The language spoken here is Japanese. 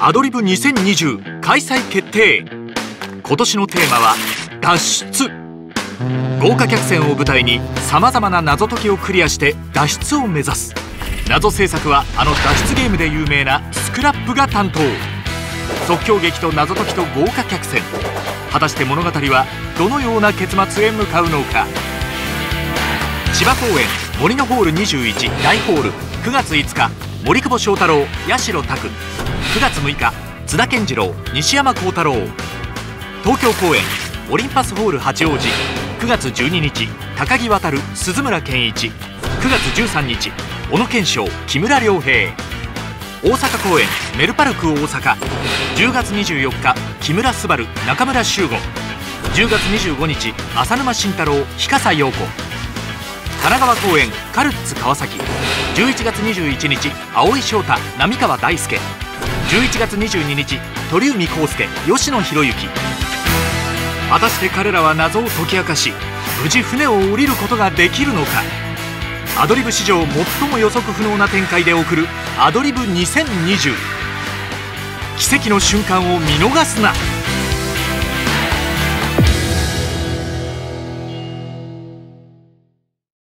アドリブ2020開催決定。今年のテーマは脱出。豪華客船を舞台にさまざまな謎解きをクリアして脱出を目指す。謎制作はあの脱出ゲームで有名なスクラップが担当。即興劇と謎解きと豪華客船、果たして物語はどのような結末へ向かうのか。千葉公演森のホール21大ホール、9月5日森久保祥太郎、八代拓。9月6日津田健次郎、西山幸太郎。東京公演オリンパスホール八王子、9月12日高木渉、鈴村健一。9月13日小野賢章、木村良平。大阪公演メルパルク大阪、10月24日木村昴、中村修吾。10月25日浅沼慎太郎、日笠陽子。神奈川公演カルッツ川崎、11月21日蒼井翔太、浪川大輔。11月22日鳥海浩介、吉野博之。果たして彼らは謎を解き明かし、無事船を降りることができるのか。アドリブ史上最も予測不能な展開で送るアドリブ2020。奇跡の瞬間を見逃すな。